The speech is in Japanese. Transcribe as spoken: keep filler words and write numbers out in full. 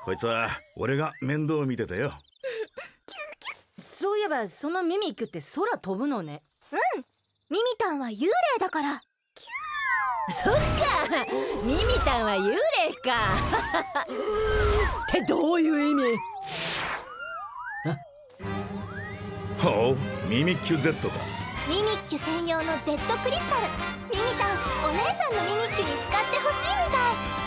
こいつは俺が面倒見てたよ。 そういえばそのミミッキュって空飛ぶのね。 うん、ミミタンは幽霊だから。 そっか、ミミタンは幽霊か。ってどういう意味？ ほう、ミミッキュ Z か。 ミミッキュ専用の Z クリスタル。ミミタン、お姉さんのミミッキュに使ってほしいみたい。